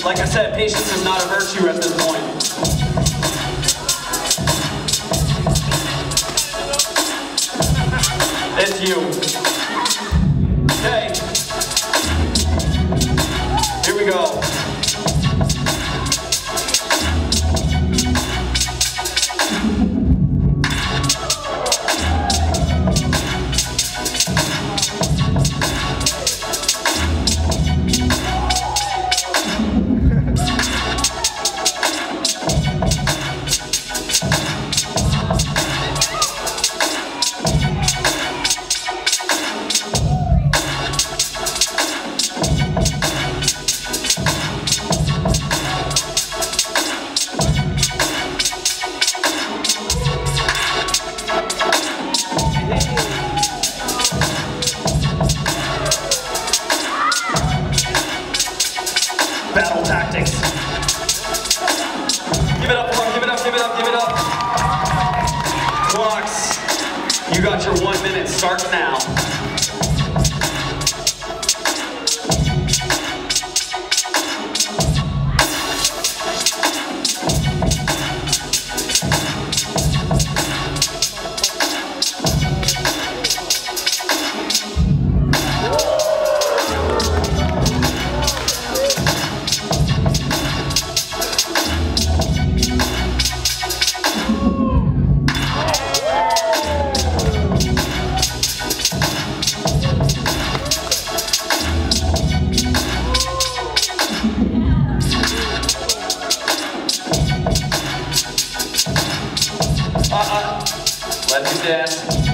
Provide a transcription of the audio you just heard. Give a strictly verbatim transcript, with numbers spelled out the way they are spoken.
Like I said, patience is not a virtue at this point. It's you. Okay. Here we go. Battle tactics. Give it up, come on, give it up, give it up, give it up. Clocks, you got your one minute, starts now. Uh-uh. Let me dance.